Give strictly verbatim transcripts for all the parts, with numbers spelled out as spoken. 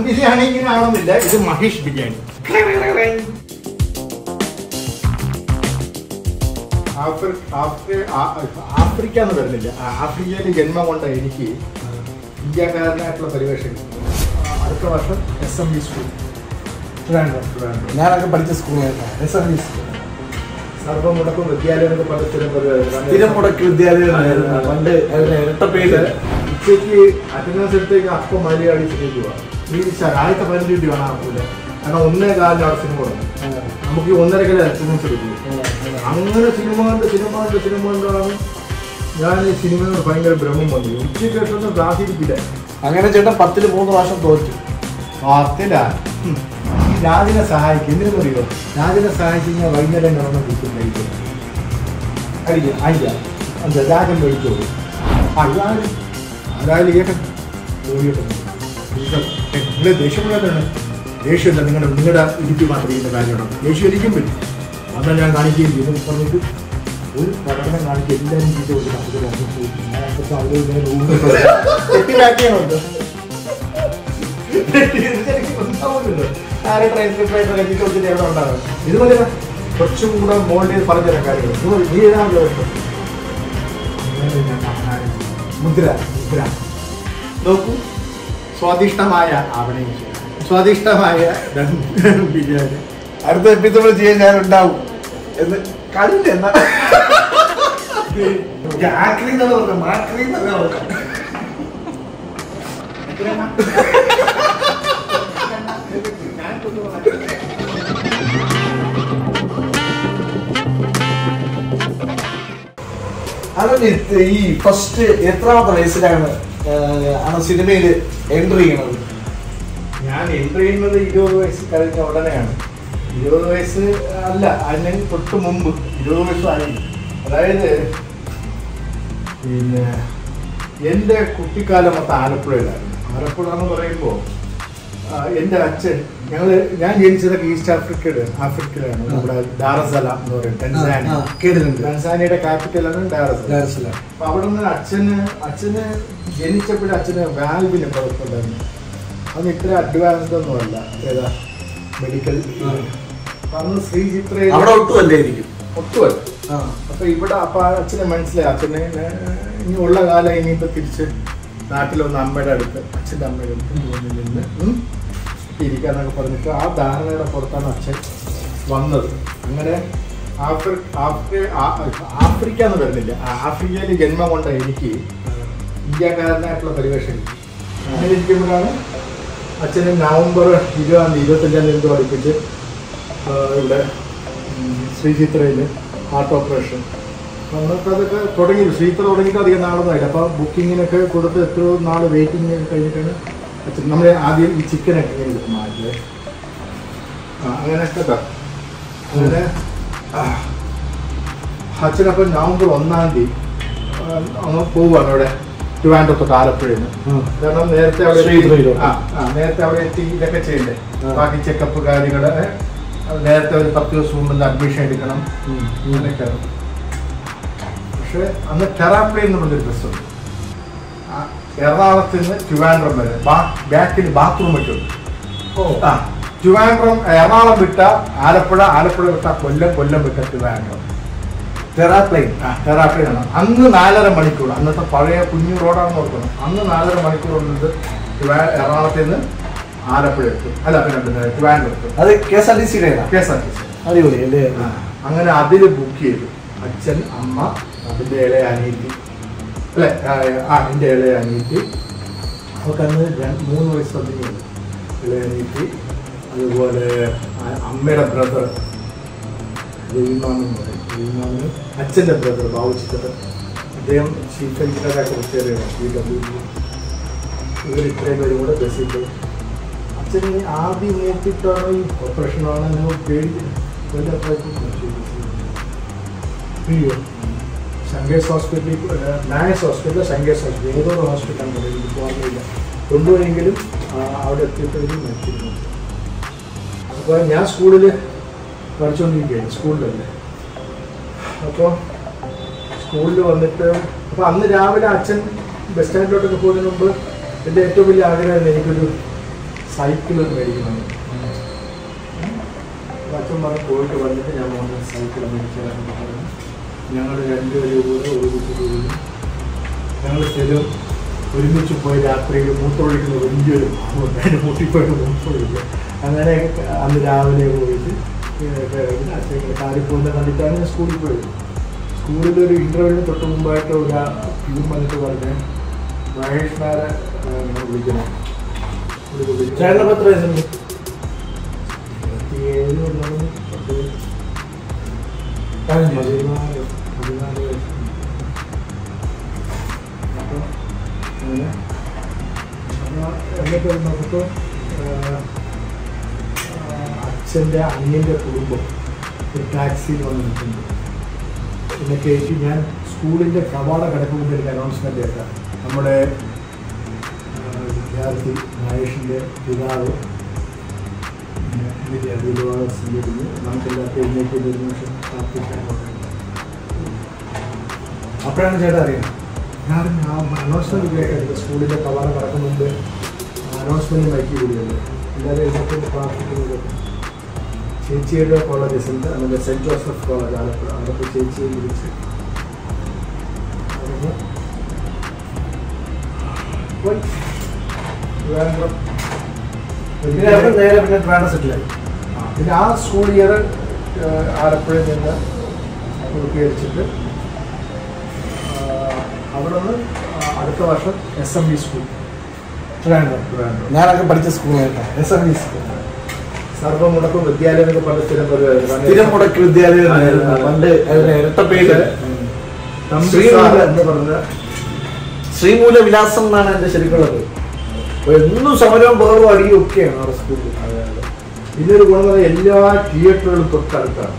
ബിരിയാണി ഇങ്ങനെ ആണെന്നില്ല, ഇത് മഹേഷ് ബിരിയാണി. ആഫ്രിക്ക എന്ന് വരുന്നില്ല, ആഫ്രിക്കയിൽ ജന്മം കൊണ്ട എനിക്ക് ഇന്ത്യക്കാരനായിട്ടുള്ള പരിവേഷം. അടുത്ത വർഷം എസ് എം ബി സ്കൂൾ, ഞാനൊക്കെ പഠിച്ച സ്കൂളായിരുന്നു എസ് എം ബി സ്കൂൾ. സർവ്വമുടക്ക് വിദ്യാലയം എന്നൊക്കെ പറഞ്ഞ സ്ഥിരം മുടക്ക് വിദ്യാലയമായിരുന്നു പണ്ട്. ഇരട്ട പേര്. ഉച്ചയ്ക്ക് അറ്റൻഡൻസ് എടുത്തേക്ക് അപ്പം മലയാളി സിനിമ ആദ്യത്തെ പതിനഞ്ച് മിനിറ്റ് കാണാൻ പറ്റില്ല. കാരണം ഒന്നേ കാലിന് അവിടെ സിനിമ തുടങ്ങും. നമുക്ക് ഈ ഒന്നരക്കല്ലേ അറ്റൻഡൻസ് എടുക്കും. അങ്ങനെ സിനിമ കണ്ട് സിനിമ കണ്ട് സിനിമ കൊണ്ടാണ് ഞാൻ ഈ സിനിമയോട് ഭയങ്കര ഭ്രമം വന്നു. ഉച്ചയ്ക്ക് കേട്ടൊന്നും ക്ലാസ്സിരിക്കില്ല. അങ്ങനെ ചേട്ടൻ പത്തില് മൂന്ന് പ്രാവശ്യം തോറ്റു. പത്തില രാജിനെ സഹായിക്കും. എന്തിനു അറിയോ? രാജിനെ സഹായിച്ചു കഴിഞ്ഞാൽ വൈകുന്നേരം കിടന്ന് കിട്ടും കഴിക്കും. കഴിക്കും അഞ്ച അഞ്ച രാജൻ കഴിച്ചോളൂ. ആ ഇതാരും ആരായാലും കേട്ടെ നിങ്ങളെ ദേഷ്യപ്പെടാനാണ്. ദേഷ്യമല്ല, നിങ്ങളുടെ നിങ്ങളുടെ ഇരിക്കും മാത്രം ചെയ്യുന്ന കാര്യമാണ്. ദേഷ്യം ഇരിക്കും പറ്റും. അന്നാൽ ഞാൻ കാണിക്കുകയും ചെയ്യും പറഞ്ഞിട്ട് ഒരു പ്രകടനം കാണിക്കുക. എല്ലാവരും ചെയ്ത് ഒരു കെട്ടിലാക്കിയുണ്ട്. ആരെ ട്രാൻസ്ക്രിപ്റ്റ് വെച്ചിട്ട് എവിടെ ഉണ്ടാകും. ഇതുപോലെ കുറച്ചും കൂടെ മോൾഡ് പറഞ്ഞുതരാൻ കാര്യങ്ങൾ നീ എഴുതാൻ വ്യവസ്ഥ. മുദ്ര മുദ്ര നോക്കൂ. സ്വാദിഷ്ടമായ ആവണയും സ്വാദിഷ്ടമായ ബിരിയാണി അടുത്ത എപ്പിസോഡ് ചെയ്യാൻ ഞാൻ ഉണ്ടാവും എന്ന് കണ്ടില്ല. എന്നാ അതെ, ഈ ഫസ്റ്റ് എത്രാമത്തെ വയസ്സിലാണ് ആണ് സിനിമയിൽ എൻട്രി ചെയ്യണത്? ഞാൻ എൻട്രി ചെയ്യുന്നത് ഇരുപത് വയസ്സ് കഴിഞ്ഞ ഉടനെയാണ്. ഇരുപത് വയസ്സ് അല്ല, അതിന് തൊട്ട് മുമ്പ് ഇരുപത് വയസ്സായി. അതായത് പിന്നെ എൻ്റെ കുട്ടിക്കാലം മൊത്തം ആലപ്പുഴയിലായിരുന്നു. ആലപ്പുഴ എന്ന് പറയുമ്പോൾ എൻ്റെ അച്ഛൻ ഞങ്ങൾ ഞാൻ ജനിച്ചതൊക്കെ ഈസ്റ്റ് ആഫ്രിക്കയുടെ ആഫ്രിക്കയിലാണ്. നമ്മുടെ ഡാറസലാം എന്ന് പറയും, ടെൻസാനിയ. ടെൻസാനിയയുടെ ക്യാപിറ്റലാണ് ഡാറസലാം. അപ്പൊ അവിടെ നിന്ന് അച്ഛന് അച്ഛന് ജനിച്ചപ്പോഴും അച്ഛന് വാൽവിന് കുഴപ്പമുണ്ടായിരുന്നു. അന്ന് ഇത്ര അഡ്വാൻസ്ഡ് ഒന്നുമല്ല. ഏതാ മെഡിക്കൽ അന്ന് ശ്രീചിത്രയിൽ ഒട്ടുമല്ലായിരിക്കും ഒട്ടുമല്ല. അപ്പൊ ഇവിടെ അപ്പൊ അച്ഛനെ മനസ്സിലായി. അച്ഛനെ ഇനി ഉള്ള കാലം ഇനിയിപ്പോ തിരിച്ച് നാട്ടിലൊന്ന് അമ്മയുടെ അടുത്ത് അച്ഛൻ്റെ അമ്മയുടെ അടുത്ത് നിന്ന് ഇരിക്കാന്നൊക്കെ പറഞ്ഞിട്ട് ആ ധാരണയുടെ പുറത്താണ് അച്ഛൻ വന്നത്. അങ്ങനെ ആഫ്രി ആഫ്രി ആഫ്രിക്ക എന്ന് വരുന്നില്ല, ആഫ്രിക്കയിൽ ജന്മം കൊണ്ട എനിക്ക് ഇന്ത്യക്കാരനായിട്ടുള്ള പരിവേഷം. അങ്ങനെ ഇരിക്കുമ്പോഴാണ് അച്ഛന് നവംബർ ഇരുപതാം തീയതി ഇരുപത്തഞ്ചാം തീയതി പഠിപ്പിച്ച് ഇവിടെ ശ്രീചിത്രയിൽ ഹാർട്ട് ഓപ്പറേഷൻ നമുക്ക് അതൊക്കെ തുടങ്ങി. ശ്രീചിത്ര തുടങ്ങിയിട്ട് അധികം നാളൊന്നുമായില്ല. അപ്പോൾ ബുക്കിങ്ങിനൊക്കെ കൊടുത്ത് എത്രയോ നാൾ വെയിറ്റിംഗ് കഴിഞ്ഞിട്ടാണ് അച്ഛൻ നമ്മൾ ആദ്യം ഈ ചിക്കനൊക്കെ ഇങ്ങനെ മാറ്റിയത്. ആ അങ്ങനെയൊക്കെ അങ്ങനെ അച്ഛനപ്പം നവംബർ ഒന്നാം തീയതി അങ്ങ് പോവുകയാണ് ഇവിടെ ട്രിവാൻഡ്രത്തോട്ട് ആലപ്പുഴയിൽ നിന്ന്. കാരണം നേരത്തെ അവിടെ ആ ആ നേരത്തെ അവിടെ എത്തി ഇതൊക്കെ ചെയ്യണ്ടേ, ബാക്കി ചെക്കപ്പ് കാര്യങ്ങൾ. നേരത്തെ ഒരു പത്ത് ദിവസം മുമ്പ് അഡ്മിഷൻ എടുക്കണം, ഇങ്ങനെയൊക്കെയാണ്. പക്ഷെ അന്ന് ടെറാപ്ലെയിൻ എന്ന് പറഞ്ഞൊരു ബസ്സുണ്ട്. എറണാകുളത്ത് നിന്ന് ട്രിവാൻഡ്രം വരെ ബാക്കിൽ ബാത്റൂം ഒക്കെ ഉണ്ട്. ആ ട്രിവാൻഡ്രം എറണാകുളം വിട്ട ആലപ്പുഴ, ആലപ്പുഴ വിട്ട കൊല്ലം, കൊല്ലം വിട്ട ട്രിവാൻഡ്രം. ടെറാപ്ലെയിൻ ആ ടെറാപ്ലെയിൻ ആണ്. അന്ന് നാലര മണിക്കൂർ, അന്നത്തെ പഴയ കുഞ്ഞു റോഡാണെന്ന് ഓർക്കണം. അന്ന് നാലര മണിക്കൂർ കൊണ്ടത് എറണാകുളത്ത് നിന്ന് ആലപ്പുഴ എത്തും. അല്ല പിന്നെ പിന്നെ ട്രിവാൻഡ്രം എത്തും. അത് കെ എസ് ആർ ടി സിയുടെ K S R T C അടിപൊളി അല്ലേ? അങ്ങനെ അതിൽ ബുക്ക് ചെയ്തു. അച്ഛൻ, അമ്മ, അതിൻ്റെ ഇളയ അനിയത്തി, അല്ലെ ആ എൻ്റെ ഇളയ അനിയത്തി. അവർക്ക് അന്ന് മൂന്ന് വയസ്സ് തന്നെയാണ് ഇളയ അനിയത്തി. അതുപോലെ അമ്മയുടെ ബ്രദർ രവിമാമെന്ന് പറയും. രവിമാമന് അച്ഛൻ്റെ ബ്രദർ ബാബുച്ചിക്കത്ത്, അദ്ദേഹം ചീഫ് എഞ്ചിനീയറായിട്ട് റിട്ടയറാണ് പി ഡബ്ല്യു. ഇവർ ഇത്രയും പേരും കൂടെ ബസ്സിൽ പോയി. അച്ഛൻ ആദ്യം നോക്കിയിട്ടാണോ ഈ ഓപ്പറേഷനാണ് ഞങ്ങൾ പേടിക്കുന്നത്. ശങ്കേഴ്സ് ഹോസ്പിറ്റലിൽ, നായസ് ഹോസ്പിറ്റൽ, ശങ്കേഴ്സ് ഹോസ്പിറ്റൽ, ഏതോ ഹോസ്പിറ്റലാണ് എനിക്ക് ഓർമ്മയില്ല. കൊണ്ടുപോയെങ്കിലും അവിടെ എത്തിയപ്പോഴേക്കും മരിച്ചിരുന്നു. അപ്പോൾ ഞാൻ സ്കൂളിൽ പഠിച്ചുകൊണ്ടിരിക്കുകയാണ്, സ്കൂളിലല്ലേ. അപ്പോൾ സ്കൂളിൽ വന്നിട്ട് അപ്പോൾ അന്ന് രാവിലെ അച്ഛൻ ബസ് സ്റ്റാൻഡിലോട്ടൊക്കെ പോകുന്നതിന് മുമ്പ് എൻ്റെ ഏറ്റവും വലിയ ആഗ്രഹമായിരുന്നു എനിക്കൊരു സൈക്കിൾ മേടിക്കണം. അച്ഛൻ പറഞ്ഞ് പോയിട്ട് വന്നിട്ട് ഞാൻ വന്ന് സൈക്കിൾ മേടിക്കാമെന്ന് പറഞ്ഞു. ഞങ്ങൾ രണ്ടുപേരും കൂടെ ഒരുമിച്ച് പോയി. ഞങ്ങൾ സ്ഥിരം ഒരുമിച്ച് പോയി രാത്രിയിൽ മൂത്തൊഴിക്കുന്ന വലിയൊരു ഭാഗമുണ്ട്, അതിൻ്റെ മുട്ടിപ്പോയിട്ട് മൂത്തൊഴിക്കുക. അങ്ങനെ അന്ന് രാവിലെ പോയിട്ട് അച്ഛൻ കാര്യം പോകുന്ന കണ്ടിട്ടാണ് ഞാൻ സ്കൂളിൽ പോയത്. സ്കൂളിലൊരു ഇൻ്റർവ്യൂവിന് തൊട്ട് മുമ്പായിട്ട് ഒരു പ്യൂൺ വന്നിട്ട് പറഞ്ഞ് മഹേഷ് നാരെ വിളിക്കണം. ചേട്ടൻ എത്ര വയസ്സുണ്ട്? ഇരുപത്തിയേഴ് കൊല്ലം പത്ത് പതിനാല് പതിനാല് വയസ്സ്. അപ്പോൾ അങ്ങനെ എന്നിട്ട് നോക്കുമ്പോൾ അച്ഛൻ്റെ അനിയൻ്റെ കുടുംബം ഒരു ടാക്സിയിൽ വന്ന് നിൽക്കുന്നു. പിന്നെ കയറ്റി ഞാൻ സ്കൂളിൻ്റെ കവാട കിടക്കുമ്പോൾ എനിക്ക് അനൗൺസ്മെൻ്റ് കേൾക്കാം. നമ്മുടെ വിദ്യാർത്ഥി മഹേഷിൻ്റെ പിതാവ് വിദ്യാർത്ഥികളോട് സ്വീകരിക്കുന്നു. നമുക്കെല്ലാവർക്കും എഴുന്നേറ്റ് ഒരു നിമിഷം പ്രാർത്ഥിക്കാൻ പറയുന്നത്. അപ്പോഴാണ് ചേട്ടാ അറിയാം. ഞാൻ ആ അനൗൺസ്മെൻറ്റ് കേൾക്കുന്നത് സ്കൂളിൻ്റെ കവാട കിടക്കുന്നുണ്ട്. അനൗൺസ്മെൻറ്റ് മയക്കി വിടുകയുള്ളൂ. എല്ലാവരും എഴുന്നേറ്റ് പ്രാർത്ഥിക്കുന്നത്. ചേച്ചിയുടെ കോളേജ് സെൻറ്റ് അല്ലെങ്കിൽ സെൻറ്റ് ജോസഫ് കോളേജ് ആലപ്പുഴ. അവിടുത്തെ ചേച്ചിയെ വിളിച്ച് അതിന് പോയി ട്രിവാൻഡ്രം. നേരെ പിന്നെ ട്രിവാൻഡ്രം സെറ്റിലായി. പിന്നെ ആ സ്കൂൾ ഇയർ ആലപ്പുഴയിൽ നിന്ന് പൂർത്തീകരിച്ചിട്ട് അവിടെ നിന്ന് അടുത്ത വർഷം S M B school Trivandrum Trivandrum ഞാനൊക്കെ പഠിച്ച സ്കൂളായിട്ടാണ് എസ് എം ബി സ്കൂൾ. സർവ്വമുടക്കം വിദ്യാലയം എന്നൊക്കെ പണ്ട് സ്ഥിരം പറയുമായിരുന്നു. സ്ഥിരം മുടക്ക് വിദ്യാലയം പണ്ട് ഇരട്ട പേര് ശ്രീമൂല എന്ന് പറഞ്ഞ ശ്രീമൂല വിലാസം എന്നാണ് എൻ്റെ ശരിക്കുള്ളത്. എന്നും സമരവും ബഹളവും അടിയും ഒക്കെയാണ് അവിടെ സ്കൂളിൽ. ഇതൊരു ഗുണം എല്ലാ തിയേറ്ററുകളും തൊട്ടടുത്താണ്.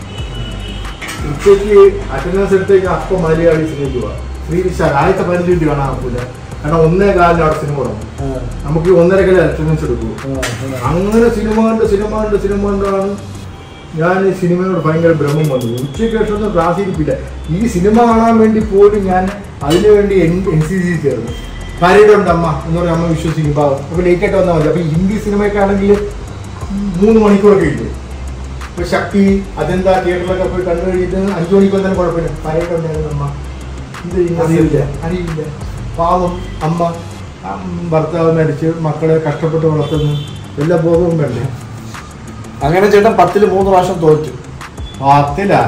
ഉച്ചയ്ക്ക് അറ്റൻഡൻസ് എടുത്തേക്ക് അപ്പം മലയാളി സിനിമ ശ്രീ വിശാൽ ആദ്യത്തെ പതിനഞ്ച് മിനിറ്റ് കാണാൻ പറ്റില്ല. കാരണം ഒന്നേ കാലിന് അവിടെ സിനിമ തുടങ്ങും. നമുക്ക് ഈ ഒന്നര കാലം അറ്റൻഡൻസ് എടുക്കും. അങ്ങനെ സിനിമ കണ്ട് സിനിമ കണ്ട് സിനിമ കണ്ടാണ് ഞാൻ ഈ സിനിമയോട് ഭയങ്കര ഭ്രമം വന്നത്. ഉച്ചയ്ക്ക് ശേഷം ക്ലാസ് ഇരിപ്പില്ല. ഈ സിനിമ കാണാൻ വേണ്ടി പോലും ഞാൻ അതിനു വേണ്ടി എൻ എൻ സി സി ചേർന്നു. പരേഡുണ്ട് അമ്മ എന്ന് പറഞ്ഞാൽ അമ്മ വിശ്വസിക്കും. അപ്പോൾ ലേറ്റായിട്ട് വന്നാൽ മതി. അപ്പോൾ ഈ ഹിന്ദി സിനിമയൊക്കെ ആണെങ്കിൽ മൂന്ന് മണിക്കൂറൊക്കെ ഇല്ലേ. ഇപ്പോൾ ശക്തി അതെന്താ തിയേറ്ററിലൊക്കെ പോയി കണ്ടു കഴിഞ്ഞിട്ട് അഞ്ചു മണിക്ക് വന്നാലും കുഴപ്പമില്ല. പരേഡുണ്ടായിരുന്നു അമ്മ. ഇത് അറിയില്ല അറിയില്ല പാവം അമ്മ ഭർത്താവ് മരിച്ച് മക്കളെ കഷ്ടപ്പെട്ട് വളർത്തുന്നു. എല്ലാ ബോധവും വേണ്ടേ. അങ്ങനെ ചേട്ടൻ പത്തില് മൂന്ന് പ്രാവശ്യം തോറ്റു. പത്തിലാ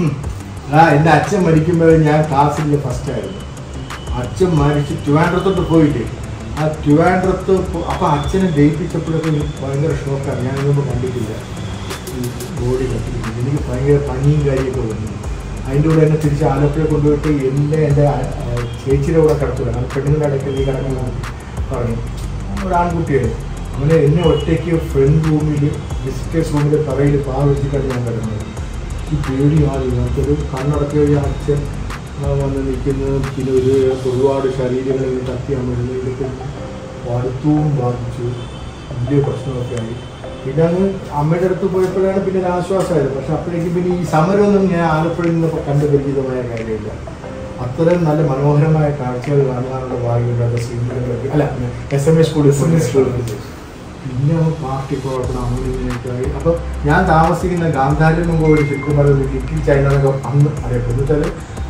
ആ എൻ്റെ അച്ഛൻ മരിക്കുമ്പോൾ ഞാൻ ക്ലാസ്സിൽ ഫസ്റ്റ് ആയിരുന്നു. അച്ഛൻ മരിച്ച് ട്രിവാൻഡ്രത്തോട്ട് പോയിട്ട് ആ ട്രിവാൻഡ്രത്ത് അപ്പം അച്ഛനെ ജയിപ്പിച്ചപ്പോഴൊക്കെ എനിക്ക് ഭയങ്കര ഷോക്കാണ്. ഞാൻ ഇതൊന്നും കണ്ടിട്ടില്ല. ഈ ബോഡി കത്തിക്കുന്നത് എനിക്ക് ഭയങ്കര പനിയും കാര്യമൊക്കെ വന്നു. അതിൻ്റെ കൂടെ എന്നെ തിരിച്ച് ആലപ്പുഴ കൊണ്ടുപോയിട്ട് എന്നെ എൻ്റെ ചേച്ചിയുടെ കൂടെ കിടത്തുക. പെണ്ണുങ്ങളുടെ ഇടയ്ക്ക് നീ കിടക്കുന്ന പറഞ്ഞു. ഒരു ആൺകുട്ടിയാണ്. അവനെ എന്നെ ഒറ്റയ്ക്ക് ഫ്രണ്ട് റൂമിൽ വിസിറ്റേഴ്സ് റൂമിൽ തറയിൽ പാ വെച്ചിട്ടാണ് ഞാൻ കിടന്നത്. ഈ പേടി ആദ്യം നമുക്കൊരു കണ്ണടക്കി വഴി അച്ഛൻ വന്ന് നിൽക്കുന്നത്. പിന്നെ ഒരു ഒരുപാട് ശരീരങ്ങളിൽ കത്തിയാൻ വരുന്നത്. ഇതൊക്കെ അടുത്തവും ബാധിച്ചു. വലിയ പ്രശ്നമൊക്കെ ആയി. പിന്നെ അങ്ങ് അമ്മയുടെ അടുത്ത് പോയപ്പോഴാണ് പിന്നെ ഒരു ആശ്വാസമായത്. പക്ഷെ അപ്പോഴേക്കും പിന്നെ ഈ സമരമൊന്നും ഞാൻ ആലപ്പുഴയിൽ നിന്നപ്പോൾ കണ്ടു പരിചിതമായ കാര്യമില്ല. അത്രയും നല്ല മനോഹരമായ കാഴ്ചകൾ കാണാനുള്ള ഭാഗ്യമുണ്ട് ശ്രീമൂലൊക്കെ. അല്ല എസ് എം എ സ്കൂളിൽ സ്കൂളിൽ പിന്നെ പാർട്ടി പ്രവർത്തനം അങ്ങനെയൊക്കെ ആയി. അപ്പോൾ ഞാൻ താമസിക്കുന്ന ഗാന്ധാരി മുമ്പോട് ശരിക്കും പറയുന്നത് ലിറ്റിൽ ചൈന എന്നൊക്കെ അന്ന് അറിയപ്പെടുന്നു. വെച്ചാൽ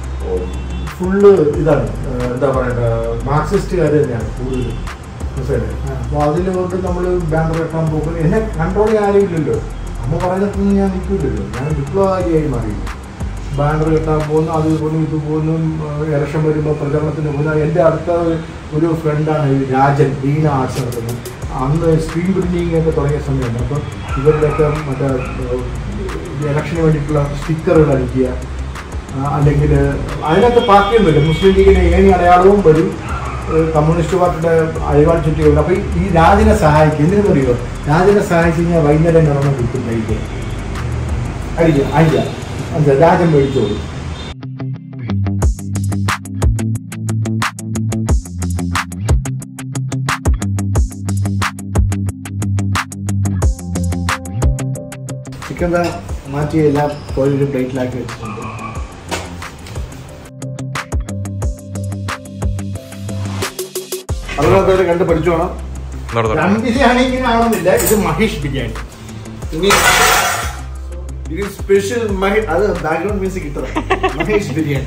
ഫുള്ള് ഇതാണ് എന്താ പറയണ്ട മാർക്സിസ്റ്റുകാർ തന്നെയാണ് കൂടുതൽ. മനസ്സിലായി. അപ്പോൾ അതിൽ കൊണ്ട് നമ്മൾ ബാനർ കെട്ടാൻ പോകും. എന്നെ കൺട്രോൾ ചെയ്യാൻ ആരുമില്ലല്ലോ. അമ്മ പറയുന്നതൊന്നും ഞാൻ നിൽക്കില്ലല്ലോ. ഞാൻ വിപ്ലവകാരിയായി മാറിയില്ല. ബാനർ കെട്ടാൻ പോകുന്നു, അത് പോകുന്നു, ഇത് പോകുന്നു. ഇലക്ഷൻ വരുമ്പോൾ പ്രചരണത്തിന് പോകുന്ന എൻ്റെ അടുത്ത ഒരു ഫ്രണ്ടാണ് രാജൻ വീണ ആർട്സ് നടത്തുന്നത്. അന്ന് സ്ക്രീൻ പ്രിന്റിങ് ഒക്കെ തുടങ്ങിയ സമയമാണ്. അപ്പം ഇവരുടെയൊക്കെ മറ്റേ ഇലക്ഷന് വേണ്ടിയിട്ടുള്ള സ്റ്റിക്കറുകൾ അടിക്കുക, അല്ലെങ്കിൽ അതിനകത്ത് പാർട്ടിയൊന്നുമില്ല. മുസ്ലിം ലീഗിൻ്റെ ഏണി അടയാളവും വരും, കമ്മ്യൂണിസ്റ്റ് പാർട്ടിയുടെ അഴിവാൾ ചുറ്റികളും. അപ്പോൾ ഈ രാജനെ സഹായിക്കും. എന്തിനു പറയുമോ, രാജനെ സഹായിച്ചു കഴിഞ്ഞാൽ വൈകുന്നേരം നടന്ന് കിട്ടും കഴിക്കുക അടിക്കുക അടിക്കുക എന്താ രാജൻ മേടിച്ചോളൂ. ചിക്കൻ മാറ്റി എല്ലാം കോഴിയുടെ പ്ലേറ്റിലാക്കി വെച്ചിട്ടുണ്ട്. അതുപോലെ കണ്ട് പഠിച്ചു വേണം. ദം ബിരിയാണി ഇങ്ങനെ ആവണമെന്നില്ല. ഇത് മഹേഷ് ബിരിയാണി. ഇനി ഇത് സ്പെഷ്യൽ മഹേഷ്, അത് ബാക്ക്ഗ്രൗണ്ട് മ്യൂസിക് ഇത്ര മഹേഷ് ബിരിയാണി.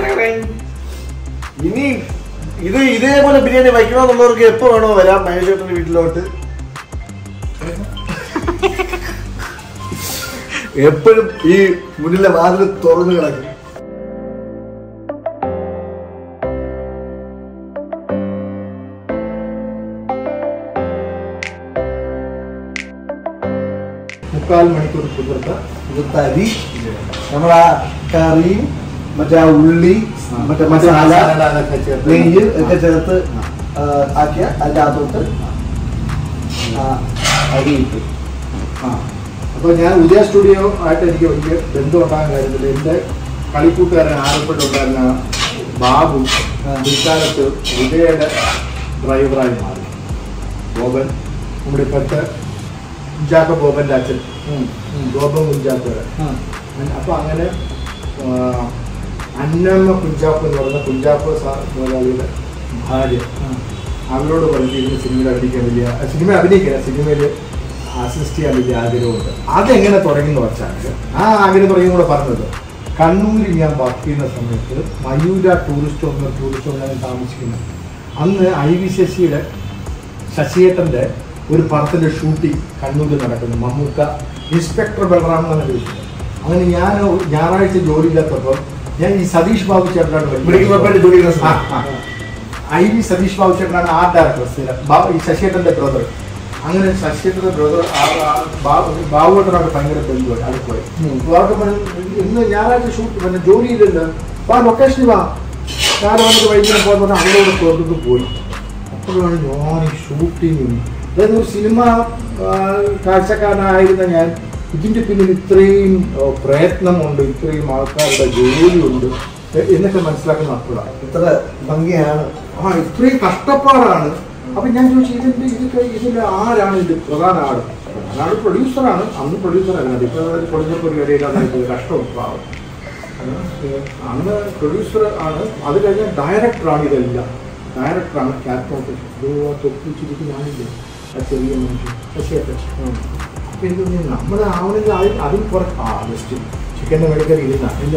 ഇനി ഇത് ഇതേപോലെ ബിരിയാണി വയ്ക്കണമെന്നുള്ളവർക്ക് എപ്പോ വേണോ വരാം മഹേഷ് ചേട്ടന്റെ വീട്ടിലോട്ട്. എപ്പോഴും ഈ മുന്നിലെ വാതിൽ തുറന്നു കിടക്കും. മുക്കാൽ മണിക്കൂർ കുതിർത്ത കുതിർത്ത അരി, നമ്മളാ കറിയും മറ്റേ ഉള്ളി മറ്റേ മസാല നെയ്യ് ഒക്കെ ചേർത്ത് ആക്കിയ അതിൻ്റെ അകത്തോട്ട് അരി ഇട്ടു. ആ അപ്പോൾ ഞാൻ ഉദയ സ്റ്റുഡിയോ ആയിട്ട് എനിക്ക് വലിയ ബന്ധം ഉണ്ടാകാൻ കാര്യത്തില്ല. എൻ്റെ കളിക്കൂട്ടുകാരൻ ആലപ്പുഴയുണ്ടായിരുന്ന ബാബു പിൽക്കാലത്ത് ഉദയയുടെ ഡ്രൈവറായി മാറി. ബോബൻ, നമ്മുടെ ഇപ്പോഴത്തെ കുഞ്ചാക്ക ബോബൻ്റെ അച്ഛൻ ബോബൻ കുഞ്ചാക്ക. അപ്പോൾ അങ്ങനെ അന്നമ്മ കുഞ്ചാപ്പ് എന്ന് പറയുന്ന കുഞ്ചാപ്പ് മുതലാളിയുടെ ഭാര്യ അവരോട് പറഞ്ഞിരുന്ന സിനിമയിൽ അഭിനയിക്കാൻ വലിയ സിനിമ അഭിനയിക്കില്ല, സിനിമയിൽ അസിസ്റ്റ് ചെയ്യാൻ വലിയ ആഗ്രഹമുണ്ട്. അതെങ്ങനെ തുടങ്ങിയെന്ന് വെച്ചാൽ ആ ആഗ്രഹം തുടങ്ങി കൂടെ പറഞ്ഞത് കണ്ണൂരിൽ ഞാൻ വർക്ക് ചെയ്യുന്ന സമയത്ത് മയൂര ടൂറിസ്റ്റ് ഹോം ടൂറിസ്റ്റ് ഹോമിലാണ് ഞാൻ താമസിക്കുന്നത്. അന്ന് ഐ വി ശശിയുടെ ശശിയേട്ടൻ്റെ ഒരു പടത്തിൻ്റെ ഷൂട്ടിംഗ് കണ്ണൂരിൽ നടക്കുന്നു. മമ്മൂക്ക ഇൻസ്പെക്ടർ ബലറാം എന്നാണ് ചോദിച്ചത്. അങ്ങനെ ഞാൻ ഞായറാഴ്ച ജോലിയില്ലാത്തപ്പോൾ ഞാൻ ഈ സതീഷ് ബാബു ചേട്ടനാണ് ജോലി. ഐ വി സതീഷ് ബാബു ചേട്ടനാണ് ആർട്ട് ഡയറക്ടർ, ഈ ശശിയേട്ടൻ്റെ ബ്രദർ. അങ്ങനെ ശശിയേട്ടൻ്റെ ബ്രദർ ബാബുവേട്ടനാണ് ഭയങ്കര ബന്ധുവായി അടുപ്പോയി. അവർക്ക് ഇന്ന് ഞായറാഴ്ച ഷൂട്ട് പിന്നെ ജോലിയില്ലല്ലോ, അപ്പോൾ ആ ലൊക്കേഷനിൽ വാ, ഞാൻ വന്നിട്ട് വൈകുന്നേരം പോകാൻ പറഞ്ഞാൽ അവരോട് തോന്നിട്ട് പോയി. അപ്പോഴാണ് ഞാൻ ഈ ഷൂട്ടിങ്, അതായത് ഒരു സിനിമ കാഴ്ചക്കാരനായിരുന്ന ഞാൻ ഇതിൻ്റെ പിന്നിൽ ഇത്രയും പ്രയത്നമുണ്ട്, ഇത്രയും ആൾക്കാരുടെ ജോലിയുണ്ട് എന്നൊക്കെ മനസ്സിലാക്കുന്ന അപ്പോഴാണ് ഇത്ര ഭംഗിയാണ്, ആ ഇത്രയും കഷ്ടപ്പാടാണ്. അപ്പം ഞാൻ ചോദിച്ചു ഇതിൻ്റെ ഇതൊക്കെ ഇതിൻ്റെ ആരാണ് ഇത് പ്രധാന ആൾ? പ്രധാന പ്രൊഡ്യൂസറാണ്. അന്ന് പ്രൊഡ്യൂസറല്ല, ഇപ്പോൾ പ്രൊഡ്യൂസർ ഒരു ഇടയിലാണ് കഷ്ടവും പാവം. അന്ന് പ്രൊഡ്യൂസർ ആണ്. അത് കഴിഞ്ഞാൽ ഡയറക്ടറാണ്. ഇതെല്ലാം ഡയറക്ടറാണ്. ക്യാപ്റ്റൻ തൊപ്പിച്ചിരിക്കും ഞാനില്ല ആ ചെറിയ മനുഷ്യൻ ശശിയൊക്കെ. അപ്പം എനിക്ക് തോന്നി നമ്മൾ ആവണമെങ്കിൽ അതിൽ അതിൽ കുറച്ച് ആ ജസ്റ്റ് ചിക്കൻ്റെ മെഡിക്കൽ ഇരുന്ന ഇല്ല.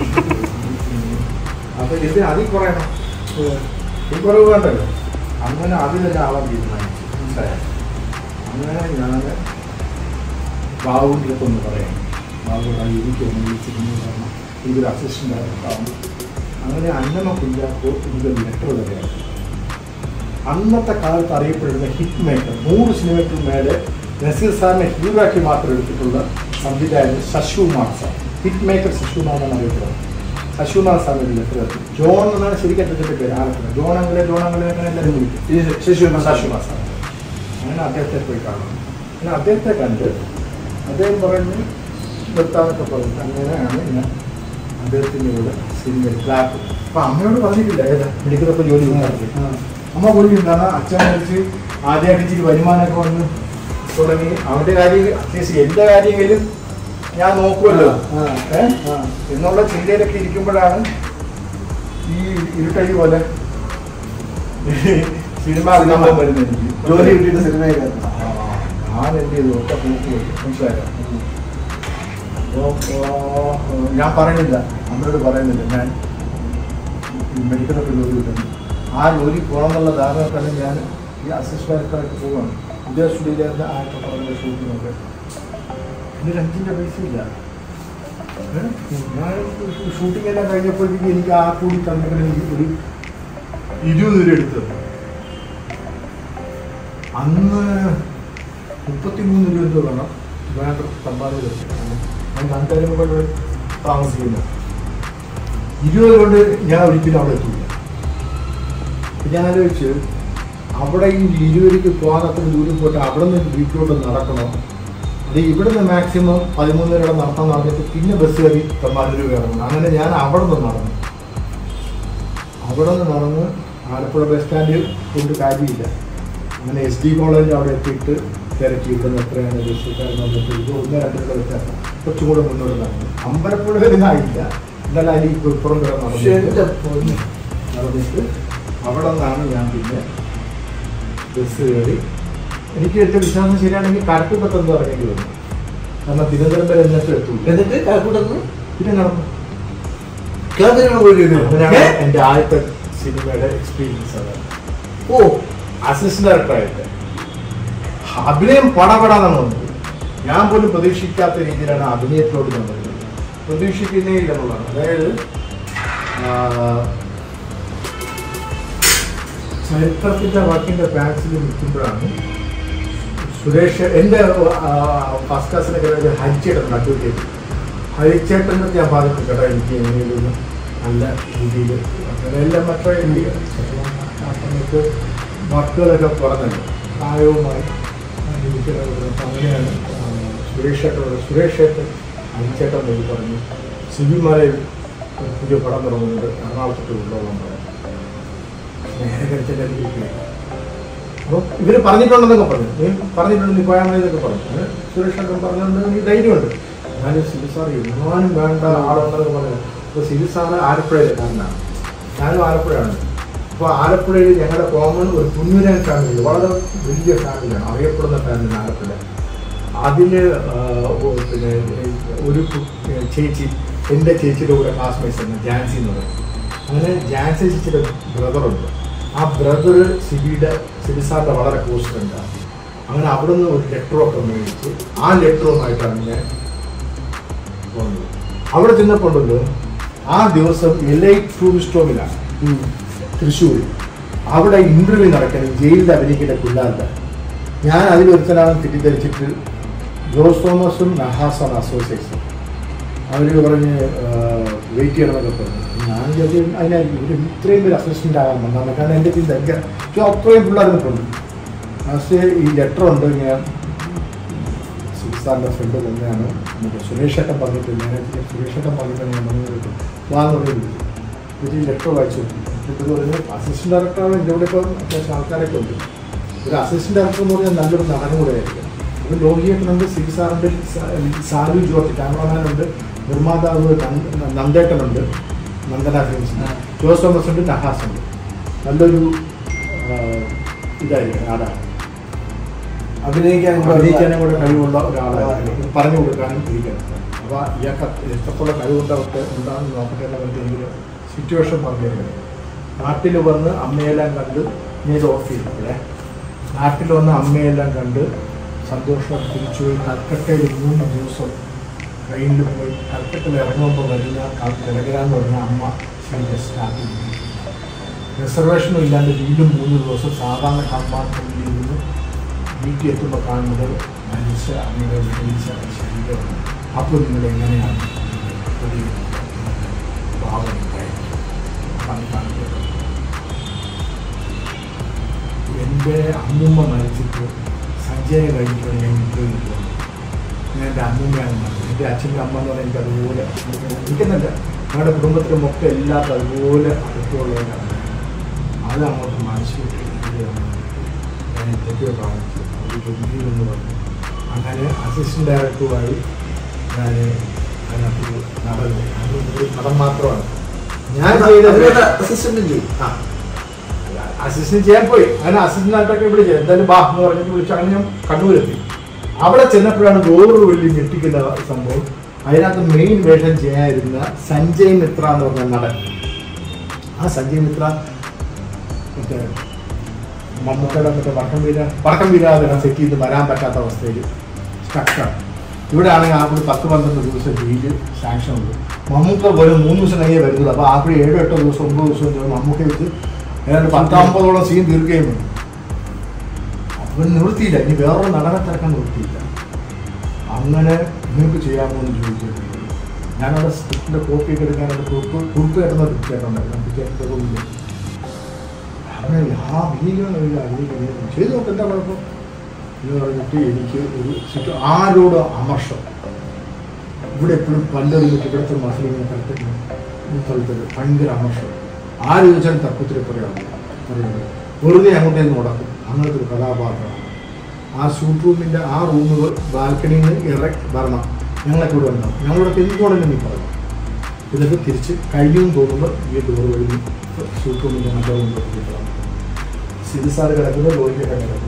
അപ്പം ഇതിന് അതിൽ കുറയണം, ഈ കുറവ് വേണ്ടല്ലോ. അങ്ങനെ അതിലെല്ലാം ആവാൻ തീരുമാനിച്ചു. മനസ്സിലായോ? അങ്ങനെ ഞാൻ ബാബുവിൻ്റെ അടുത്തൊന്ന് പറയാം, ബാബു എനിക്കൊന്ന് വിളിച്ചിരുന്നു കാരണം ഇതൊരു അസിസ്റ്റൻ്റ് ആയിരുന്നു. അങ്ങനെ അന്നമ്മ കുഞ്ചാക്കോ എനിക്കൊരു ലെറ്റർ തന്നെയാണ്. അന്നത്തെ കാലത്ത് അറിയപ്പെടുന്ന ഹിറ്റ് മേക്കർ, നൂറ് സിനിമയ്ക്ക് മേലെ നസീർ സാറിനെ ഹീറോയാക്കി മാത്രം എടുത്തിട്ടുള്ള സംവിധായകൻ Sasikumar sir. Hit maker Sasikumar എന്നാണ് അറിയപ്പെടുന്നത്. ശശികുമാർ സാറിന് ഒരു ലെറ്റർ തരും. ജോൺ എന്നാണ് ശരിക്കും അദ്ദേഹത്തിൻ്റെ പേര്. ആലപ്പുഴ ജോൺ അങ്ങനെ ജോൺ അങ്ങനെ അങ്ങനെ എല്ലാവരും വിളിക്കും ശശികുമാർ ശശികുമാർ സാർ. അങ്ങനെ അദ്ദേഹത്തെ പോയി കാണണം. അങ്ങനെ അദ്ദേഹത്തെ കണ്ട് അദ്ദേഹം പറഞ്ഞ് നിർത്താനൊക്കെ പറഞ്ഞു. അങ്ങനെയാണ് ഞാൻ അദ്ദേഹത്തിൻ്റെ കൂടെ സിനിമയിൽ ക്ലാപ്പ്. അപ്പം അമ്മയോട് പറഞ്ഞിട്ടില്ല ഏതാ മെഡിക്കലൊക്കെ ജോലി ഉണ്ടാക്കി. അമ്മ കൊടുക്കുന്നതാണ് അച്ഛൻ വിളിച്ച് ആദ്യമായിട്ട് ഇച്ചിരി വരുമാനമൊക്കെ വന്ന് തുടങ്ങി. അവൻ്റെ കാര്യം അത്യാവശ്യം എൻ്റെ കാര്യമെങ്കിലും ഞാൻ നോക്കുമല്ലോ ഏ എന്നുള്ള ചിന്തയിലൊക്കെ ഇരിക്കുമ്പോഴാണ് ഈ ഇരുട്ടഴി പോലെ സിനിമ അഭിനയം വരുന്നത്. എനിക്ക് ജോലി കിട്ടിയിട്ട് സിനിമയിൽ ഞാൻ എന്ത് ചെയ്തു ഒക്കെ പൂക്കി വയ്ക്കും. മനസ്സിലായോ? അപ്പോൾ ഞാൻ പറയുന്നില്ല, നമ്മളോട് പറയുന്നില്ല ഞാൻ മെഡിക്കലൊക്കെ ജോലി കിട്ടുന്നു. ആ ജോലി പോകണമെന്നുള്ള ധാരണ തന്നെ ഞാൻ ഈ അസിസ്റ്റന്റ് ഡയറക്ടറായിട്ട് പോവുകയാണ്. ഉദയ സ്റ്റുഡിയോയിലെ ആയിട്ട് പറഞ്ഞ ഷൂട്ടിങ്ങൊക്കെ എൻ്റെ അഞ്ചിൻ്റെ പൈസ ഇല്ല. ഞാൻ ഷൂട്ടിംഗ് എല്ലാം കഴിഞ്ഞപ്പോഴത്തേക്ക് എനിക്ക് ആ കൂടി തന്നെങ്കിൽ എനിക്ക് ഒരു ഇരുപത് രൂപ എടുത്തത്. അന്ന് മുപ്പത്തി മൂന്ന് രൂപ എന്തോ വേണം വേണ്ട സമ്പാദ്യം വെച്ചിട്ടാണ് ഞാൻ നന്ദാലും കൊണ്ട് താമസിക്കുന്നത്. ഇരുപത് കൊണ്ട് ഞാൻ ഒരിക്കലും അവിടെ എത്തില്ല. ഞാൻ ആലോചിച്ച് അവിടെ ഈ ഇരുപതിലേക്ക് പോകാൻ അത്ര ദൂരം പോയിട്ട് അവിടെ നിന്ന് വീട്ടിലോട്ട് നടക്കണോ, അത് ഇവിടെ നിന്ന് മാക്സിമം പതിമൂന്ന് രൂപ നടത്താൻ നടന്നിട്ട് പിന്നെ ബസ് കയറി തമ്പാനൂർ ഇറങ്ങണം. അങ്ങനെ ഞാൻ അവിടെ നിന്ന് നടന്നു. അവിടെ നിന്ന് നടന്ന് ആലപ്പുഴ ബസ് സ്റ്റാൻഡിൽ കൊണ്ട് കാര്യമില്ല. അങ്ങനെ എസ് ഡി കോളേജിൽ അവിടെ എത്തിയിട്ട് തിരക്കി ഇവിടെ നിന്ന് എത്രയാണ് ബസ് കാരണം ഒന്ന് രണ്ട് രൂപ വ്യത്യാസം. കുറച്ചും കൂടെ മുന്നോട്ട് നടന്നു. അമ്പലപ്പുഴ വരുന്നായില്ല, എന്നാലും അതിൽ ഇപ്പുറം വരെ നടന്നിട്ട് അവിടെ നിന്നാണ് ഞാൻ പിന്നെ ബസ് കയറി എനിക്ക് ഏറ്റവും വിശ്വാസം ശരിയാണെങ്കിൽ കരക്കൂട്ടത്തെന്ന് പറഞ്ഞെങ്കിൽ വന്നു. കാരണം തിരുവനന്തപുരം വരെ എന്നിട്ട് എത്തൂല. എന്നിട്ട് കരക്കൂട്ടത്ത് പിന്നെ നടന്നു. അങ്ങനെയാണ് എൻ്റെ ആദ്യത്തെ സിനിമയുടെ എക്സ്പീരിയൻസ് അതാണ്. ഓ അസിസ്റ്റന്റ് ഡയറക്ടറായിട്ട് അഭിനയം പടപടാന്നാണ് വന്നത്. ഞാൻ പോലും പ്രതീക്ഷിക്കാത്ത രീതിയിലാണ് അഭിനയത്തിലോട്ട് ഞാൻ വരുന്നത്. പ്രതീക്ഷിക്കുന്നേ ഇല്ല എന്നുള്ളതാണ്. അതായത് ചരിത്രത്തിന്റെ വർക്കിന്റെ പാക്സിൽ നിൽക്കുമ്പോഴാണ് സുരേഷ് എൻ്റെ ഫസ്റ്റ് ക്ലാസ്സിനൊക്കെ ഹരിച്ചേട്ടൻ അഡ്വക്കേറ്റ് ഹരിച്ചേട്ടൻ ഞാൻ പറഞ്ഞു കേട്ടോ എനിക്ക് എങ്ങനെയൊരു നല്ല രീതിയിൽ അങ്ങനെയെല്ലാം മറ്റേ എനിക്ക് ആ സമയത്ത് വർക്കുകളൊക്കെ പറഞ്ഞല്ലോ പ്രായവുമായി അപ്പം അങ്ങനെയാണ് സുരേഷ് ചേട്ടനോട് സുരേഷ് ചേട്ടൻ ഹരിച്ചേട്ടൻ എന്ന് പറഞ്ഞു സിബിമലയിൽ പുതിയ പടം തുടങ്ങുന്നത് എറണാകുളത്ത് ഉള്ളോളം പറയാം നേരെ കഴിച്ചിട്ട് അപ്പോൾ ഇവർ പറഞ്ഞിട്ടുണ്ടെന്നൊക്കെ പറഞ്ഞു. നീ പറഞ്ഞിട്ടുണ്ട് നീ പോയാൽ മതി എന്നൊക്കെ പറഞ്ഞു. സുരേഷ് ചേട്ടൻ പറഞ്ഞുകൊണ്ട് എനിക്ക് ധൈര്യമുണ്ട്. എന്നാലും സിബി സാർ എങ്ങാനും വേണ്ട ആളുണ്ടെന്നൊക്കെ പറഞ്ഞു. അപ്പോൾ സിബി സാറ് ആലപ്പുഴയിലെ കാരനാണ്, ഞാനും ആലപ്പുഴയാണ്. അപ്പോൾ ആലപ്പുഴയിൽ ഞങ്ങളുടെ കോമൺ ഒരു പുന്നൂരാൻ ഫാമിലി, വളരെ വലിയ ഫാമിലിയാണ്, അറിയപ്പെടുന്ന ഫാമിലിയാണ് ആലപ്പുഴ. അതിൽ പിന്നെ ഒരു ചേച്ചി എൻ്റെ ചേച്ചിയുടെ കൂടെ ക്ലാസ്മേറ്റ്സ് ആണ് ജാൻസി എന്ന് പറയും. അങ്ങനെ ജാൻസി ചേച്ചിയുടെ ബ്രദറുണ്ട്. ആ ബ്രദർ സിബിയുടെ സിബി സാറിൻ്റെ വളരെ ക്ലോസ് ഫ്രണ്ടാണ്. അങ്ങനെ അവിടെ നിന്ന് ഒരു ലെറ്ററൊക്കെ മേടിച്ച് ആ ലെറ്ററുമായിട്ടാണ് ഞാൻ പോകുന്നത്. അവിടെ ചെന്നപ്പോണ്ടല്ലോ ആ ദിവസം എൽ ഐ ടൂറിസ്റ്റ് ഹോമിലാണ് തൃശ്ശൂർ. അവിടെ ഇന്റർവ്യൂ നടക്കണം ജയിലിൽ അഭിനയിക്കേണ്ട പിള്ളേരുടെ. ഞാൻ അതിലൊരുത്തനാണ് തെറ്റിദ്ധരിച്ചിട്ട് ജോസ് തോമസും നഹാസാണ് അസോസിയേഷൻ. അവർ പറഞ്ഞ് വെയിറ്റ് ചെയ്യണമെന്നൊക്കെ പറഞ്ഞു. ഞാൻ ചോദിച്ചു അതിനായിരിക്കും ഇവർ ഇത്രയും പേര് അസിസ്റ്റൻ്റ് ആകാൻ വന്നാൽ, കാരണം എൻ്റെ ചിന്ത എനിക്ക് അത്രയും പിള്ളേർ നിൽപ്പുണ്ട്. ലാസ്റ്റ് ഈ ലെറ്റർ ഉണ്ട്, ഞാൻ സിക്സാറിൻ്റെ ഫ്രണ്ട് തന്നെയാണ് നമുക്ക് സുരേഷ് ഏട്ടൻ പറഞ്ഞിട്ട് ഞാൻ സുരേഷ് ഏട്ടൻ പറഞ്ഞിട്ടാണ് ഞാൻ പറഞ്ഞു വാന്ന് പറഞ്ഞു. ഈ ലെറ്റർ വായിച്ചു എന്നിട്ട് പറഞ്ഞ് അസിസ്റ്റന്റ് ഡയറക്ടറാണ് എൻ്റെ കൂടെ ഇപ്പം അത്യാവശ്യം ആൾക്കാരൊക്കെ ഉണ്ട്. ഒരു അസിസ്റ്റന്റ് ഡയറക്ടർ എന്ന് പറഞ്ഞാൽ നല്ലൊരു നടനും കൂടെ ആയിരിക്കും. ഒരു ലോഹിയേട്ടനുണ്ട്, സിബി സാറുണ്ട്, സാലു ജോർജ് ക്യാമറമാനുണ്ട്, നിർമ്മാതാവ് നന്ദേട്ടനുണ്ട്, നന്ദന ഫിലിംസ്, ജോസ് തോമസ് ഉണ്ട്, നഹാസ് ഉണ്ട്. നല്ലൊരു ഇതായിരിക്കും ആളാണ്. അഭിനയിക്കാനും അഭിനയിക്കാനും കൂടെ കഴിവുള്ള ഒരാളാണ്, പറഞ്ഞു കൊടുക്കാനും ഇരിക്കണം. അപ്പോൾ ഇയാൾക്ക് എത്രത്തോളം കഴിവുണ്ടവർക്ക് ഉണ്ടാകുന്ന നോക്കട്ടെ എന്തെങ്കിലും സിറ്റുവേഷൻ പറഞ്ഞു തരുന്നത്. നാട്ടിൽ വന്ന് അമ്മയെല്ലാം കണ്ട് ഞാൻ ഓഫ് ചെയ്തിട്ടില്ലേ, നാട്ടിൽ വന്ന് അമ്മയെല്ലാം കണ്ട് സന്തോഷം തിരിച്ചു പോയി. കൽക്കട്ടയിൽ മൂന്ന് ദിവസം ട്രെയിനിൽ പോയി കൽക്കട്ടയിൽ ഇറങ്ങുമ്പോൾ വരുന്ന തിലകരാന്ന് പറഞ്ഞ അമ്മ സ്റ്റാർട്ട് ചെയ്തു. റിസർവേഷനും ഇല്ലാണ്ട് വീണ്ടും മൂന്ന് ദിവസം സാധാരണ കമ്പാർട്ട്മെൻറ്റിൽ നിന്ന് വീട്ടിൽ എത്തുമ്പോൾ കാണുന്നത് മരിച്ച അമ്മയുടെ വിളിച്ച ശരീരമാണ്. അപ്പോൾ നിങ്ങൾ എങ്ങനെയാണ് ഒരു ഭാവം കാണിക്കുന്നത്? എൻ്റെ അമ്മൂമ്മ മരിച്ചിട്ട് സഞ്ചയം കഴിഞ്ഞിട്ട് ഞാൻ ഇന്റർവ്യൂക്ക് വന്നു. ഞാൻ എൻ്റെ അമ്മൂമ്മയാണ് പറഞ്ഞത്. എൻ്റെ അച്ഛൻ്റെ അമ്മ എന്ന് പറഞ്ഞാൽ എനിക്ക് അതുപോലെ എനിക്കെന്നല്ല, ഞങ്ങളുടെ കുടുംബത്തിലും ഒക്കെ എല്ലാവർക്കും അതുപോലെ അടുപ്പമുള്ളവരാണ്. അത് അങ്ങോട്ട് മനസ്സിലാക്കി ഞാൻ എന്തൊക്കെയോ കാണിച്ചു ഒരു ഗംഭീർ എന്ന് പറഞ്ഞു. അങ്ങനെ അസിസ്റ്റന്റ് ഡയറക്ടറുമായി ഞാൻ അതിനകത്ത് നടന്നു. അത് ഒരു പടം മാത്രമാണ് ഞാൻ ചെയ്തത്. അസിസ്റ്റന്റ് ചെയ്യും. ആ അസിസ്റ്റന്റ് ചെയ്യാൻ പോയി. അങ്ങനെ അസിസ്റ്റന്റ് ആയിട്ടൊക്കെ വിളിച്ചത് എന്തായാലും ബാ എന്ന് പറഞ്ഞിട്ട് വിളിച്ചു. അങ്ങനെ ഞാൻ കണ്ണൂരെത്തി. അവിടെ ചെന്നപ്പോഴാണ് വേറൊരു വലിയ ഞെട്ടിക്കുന്ന സംഭവം. അതിനകത്ത് മെയിൻ വേഷം ചെയ്യാനിരുന്ന സഞ്ജയ് മിത്ര എന്ന് പറഞ്ഞ നടൻ. ആ സഞ്ജയ് മിത്ര മറ്റേ മമ്മൂക്കയുടെ മറ്റേ വടക്കം വീര വടക്കം വീരാതിനെ സെറ്റ് ചെയ്ത് വരാൻ പറ്റാത്ത അവസ്ഥയിൽ സ്ട്രക്ചർ. ഇവിടെ ആണെങ്കിൽ ആ കൂടി പത്ത് പന്ത്രണ്ട് ദിവസം ജയില് സാങ്ഷൻ ഉണ്ട്. മമ്മൂക്ക പോലും മൂന്ന് ദിവസം കഴിഞ്ഞേ വരുന്നത്. അപ്പോൾ ആ കൂടി ഏഴോ എട്ടോ ദിവസം ഒമ്പത് ദിവസം മമ്മൂക്ക വെച്ച് ഏതാണ്ട് പത്താമ്പതോളം സീൻ തീർക്കുകയും വേണം. അപ്പം നിവൃത്തിയില്ല, ഇനി വേറൊരു നടനെ തിരക്കാൻ നിവൃത്തിയില്ല. അങ്ങനെ നിങ്ങൾക്ക് ചെയ്യാമോ എന്ന് ചോദിച്ചിട്ടുണ്ട്. ഞാനവിടെ സ്ക്രിപ്റ്റിൻ്റെ കോപ്പിയൊക്കെ എടുക്കാനായിട്ട് കുറിപ്പ് കുറിപ്പ് കേട്ടുന്ന ചേട്ടുണ്ടായിരുന്നു. പിറ്റേത്തെ റൂമിൽ അങ്ങനെ ആ അഭിനയിക്കണമെന്നില്ല, അഭിനയിക്കണം ചെയ്ത് നോക്ക് എന്താ കുഴപ്പം എന്ന് പറഞ്ഞിട്ട് എനിക്ക് ഒരു സിറ്റു ആരോട് അമർഷം. ഇവിടെ എപ്പോഴും പല്ലെറിഞ്ഞിട്ട് ഇവിടുത്തെ മസിലിങ്ങനെ തലത്തിൽ തലത്തിൽ ഭയങ്കര അമർഷം. ആര് ചോദിച്ചാലും തപ്പത്തിൽ പറയാറുണ്ട് പറയുന്നത് വെറുതെ അങ്ങോട്ടേ മുടക്കും. അങ്ങനത്തെ ഒരു കഥാപാത്രമാണ്. ആ ഷൂട്ട് റൂമിൻ്റെ ആ റൂമുകൾ ബാൽക്കണിയിൽ നിന്ന് ഇറക്കി വരണം. ഞങ്ങളൊക്കെ ഇവിടെ ഉണ്ടാവും. ഞങ്ങളോടൊക്കെ എന്തുകൊണ്ടെങ്കിലും നീ പറയണം. ഇതൊക്കെ തിരിച്ച് കഴിയുമെന്ന് തോന്നുമ്പോൾ ഈ ഡോർ വഴി ഷൂട്ട് റൂമിൻ്റെ മറ്റേ റൂമിലേക്ക് കിട്ടണം. സിബി സാറ് കിടക്കുന്നത് ലോഹിയൊക്കെ കിടക്കുന്നു.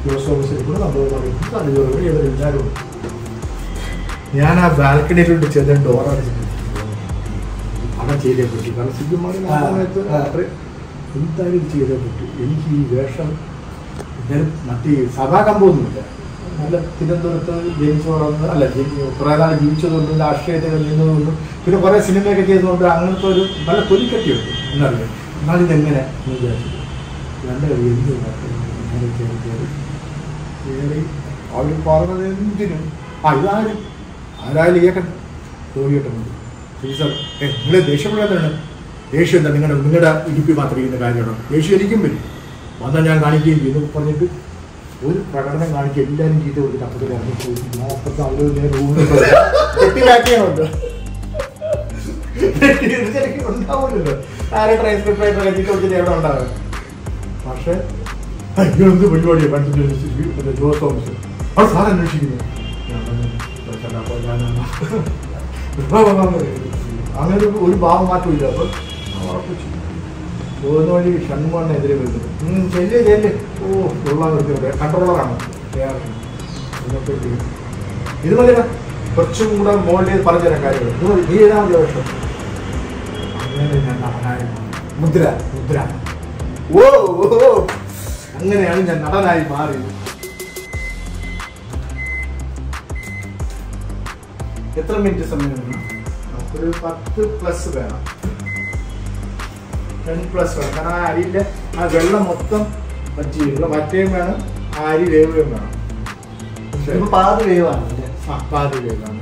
ജോസ് തോമസിനെ കൂടെ നമ്മൾ പറയുന്നത് അതുപോലെ ഇവരെല്ലാവരും ഉണ്ട്. ഞാൻ ആ ബാൽക്കണിയിലോട്ട് ചെന്ന് ഡോർ അടച്ചിട്ട് അവിടെ ചെയ്തേ പറ്റി. കാരണം സിദ്ധുമാറി സമയത്ത് എന്തായാലും ചെയ്തേ പറ്റി. എനിക്ക് ഈ വേഷം ഞാൻ മറ്റേ സഭാകമ്പമൊന്നുമില്ല. നല്ല തിരുവനന്തപുരത്ത് ജനിച്ചു വളർന്ന് അല്ല കുറേ നാൾ ജീവിച്ചതുകൊണ്ടും രാഷ്ട്രീയത്തിൽ നിന്നതുകൊണ്ടും പിന്നെ കുറേ സിനിമയൊക്കെ ചെയ്തുകൊണ്ട് അങ്ങനത്തെ ഒരു നല്ല തൊലിക്കട്ടിയുണ്ട് എന്നറിയാം. എന്നാലിതെങ്ങനെ എന്ന് വിചാരിച്ചു രണ്ട് കളി എന്ത് നേരെ കയറി കയറി കയറി അവർ പറഞ്ഞത് എന്തിനും ആ ഇതാരും ആരായാലും കേൾക്കണ്ട തോന്നിയിട്ടുണ്ട് ടീച്ചർ ഏ നിങ്ങളെ ദേഷ്യപ്പെടാത്തതാണ്. ദേഷ്യം എന്താ നിങ്ങളുടെ നിങ്ങളുടെ ഇടുപ്പി മാത്രം ഇരിക്കുന്ന കാര്യമാണോ? ദേഷ്യം എനിക്കും വരും. വന്നാൽ ഞാൻ കാണിക്കുകയും ചെയ്തു പറഞ്ഞിട്ട് ഒരു പ്രകടനം കാണിച്ച് എല്ലാവരും ചെയ്ത് കൊടുത്തിട്ട് അപ്പത്തിൽ ഇറങ്ങി പോയി നാൽപ്പത്തി അവര് ഞാൻ റൂമിൽ കെട്ടിലാക്കിയുണ്ട് ഉണ്ടാവില്ലല്ലോ. ആരെ ട്രാൻസ്ക്രിപ്റ്റ് ആയിട്ട് കെട്ടിട്ട് കൊടുത്തിട്ട് എവിടെ ഉണ്ടാകും. പക്ഷേ എന്ത് പരിപാടിയാണ് പഠിച്ചിട്ട് ജോസ് തോമസ് അത് സാർ അന്വേഷിക്കുന്നു. അങ്ങനെ ഒരു ഭാവം മാറ്റമില്ല. അപ്പം ഉറപ്പിച്ചു പോകുന്ന വഴി ഷൺമോഹനെതിരെ വരുന്നത് ചെല്ല് ചെല്ല് ഓ ഉള്ള കൺട്രോളറാണ് ഇത് മതിയാ കുറച്ചും കൂടെ മോളിൽ പറഞ്ഞു തരാൻ കാര്യങ്ങൾ ഇത് മതി. നീ എഴുതാൻ മതി വേഷം. അങ്ങനെ ഞാൻ നടനായി മുദ്ര മുദ്ര ഓ ഓ അങ്ങനെയാണ് ഞാൻ നടനായി മാറിയത്. എത്ര മിനിറ്റ് സമയം വേണം? ഒരു പത്ത് പ്ലസ് വേണം. ടെൻ പ്ലസ് വേണം. കാരണം ആ അരിയിലെ ആ വെള്ളം മൊത്തം വറ്റിയുള്ള വറ്റയും വേണം, ആ അരി വേവുകയും വേണം. ഇപ്പൊ പാതി വേവാണ്. ആ പാതി വേവാണ്.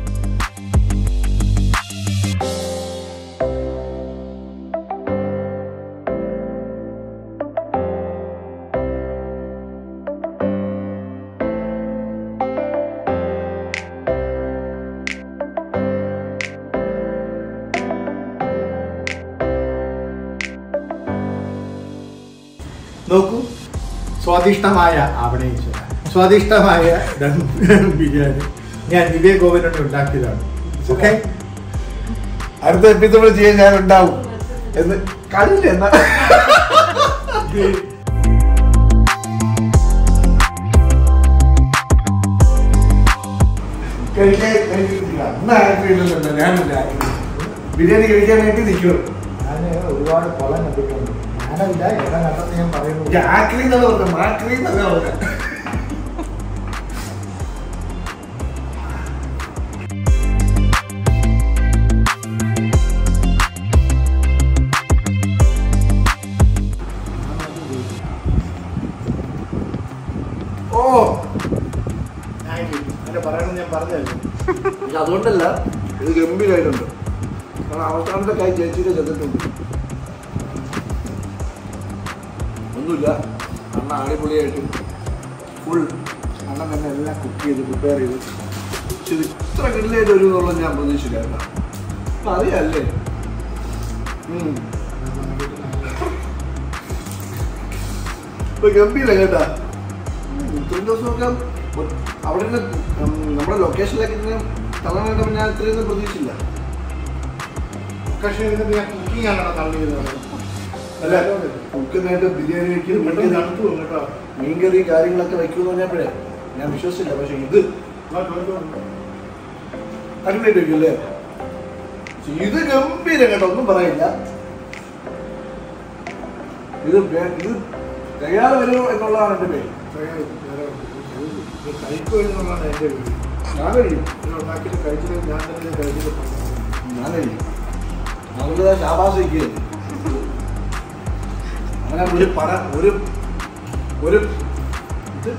നോക്കൂ, സ്വാദിഷ്ടമായ അഭിനയിച്ച സ്വാദിഷ്ടമായ ബിരിയാണി ഞാൻ വിവേക് ഗോപനോട് ഉണ്ടാക്കിയതാണ്. ഓക്കെ, അടുത്ത എപ്പിസോഡ് ചെയ്യാൻ ഞാൻ ഉണ്ടാവും എന്ന് കണ്ടില്ല. എന്നാ കഴിക്കാൻ ഞാനില്ല. ബിരിയാണി കഴിക്കാൻ വേണ്ടി നിൽക്കണം. ഞാൻ ഒരുപാട് കൊളം കണ്ടിട്ടുണ്ട്. ഞാനല്ല എവിടെ കണ്ടെന്ന് ഞാൻ പറയുന്നു. ആക്രി എന്നാണ് പറഞ്ഞത്, മാക്രി എന്നല്ല പറഞ്ഞത്. ഓ എന്റെ പറയണമെന്ന് ഞാൻ പറഞ്ഞല്ലോ. അതുകൊണ്ടല്ല, ഇത് ഗംഭീരമായിട്ടുണ്ട്. കാരണം അവസാനത്തെ കൈ ചേച്ചിയുടെ ചെന്നിട്ടുണ്ട്. ഒന്നുമില്ല, അണ്ണ അടിപൊളിയായിട്ട് ഫുൾ അണ്ണൻ തന്നെ എല്ലാം കുക്ക് ചെയ്ത് പ്രിപ്പയർ ചെയ്ത്. പക്ഷെ ഇത് ഇത്ര കിടലായിട്ട് ഒരു എന്നുള്ളത് ഞാൻ പ്രതീക്ഷിച്ചില്ല. അപ്പം അറിയാല്ലേ. ഇപ്പൊ ഗംഭീരം കേട്ടാ. ഇത്രയും ദിവസമൊക്കെ അവിടെ നിന്ന് നമ്മുടെ ലൊക്കേഷനിലേക്ക് ഇങ്ങനെ തള്ളാനായിട്ട് ഞാൻ ഇത്രയൊന്നും പ്രതീക്ഷിച്ചില്ല. പക്ഷേ ഞാൻ കുക്കിംഗ് ആണോ തള്ളിയത്? അല്ല, കുക്കിനായിട്ട് ബിരിയാണി വയ്ക്കുന്നത് നടത്തു കേട്ടോ. മീൻകറി കാര്യങ്ങളൊക്കെ വയ്ക്കുമെന്ന് പറഞ്ഞപ്പോഴേ ഞാൻ വിശ്വസിച്ചില്ല. പക്ഷെ ഇത് അടിപൊളിയായിട്ട് വയ്ക്കുമല്ലേ. ഇത് ഗംഭീരം കേട്ടോ, ഒന്നും പറയില്ല. ഇത് ഇത് തയ്യാറ് വരുമോ എന്നുള്ളതാണ് എൻ്റെ പേര്. കഴിക്കോ എന്നുള്ളതാണ് എൻ്റെ വീട്. ഞാൻ കഴിയും, ഉണ്ടാക്കിയിട്ട് കഴിച്ചിട്ട് ഞാൻ തന്നെ കഴിച്ചിട്ട് ഞാൻ കഴിയും. അവരുടെ ശാബാസ് വയ്ക്കുകയാണ്. അങ്ങനെ ഒരു പറ ഒരു ഒരു ഇത്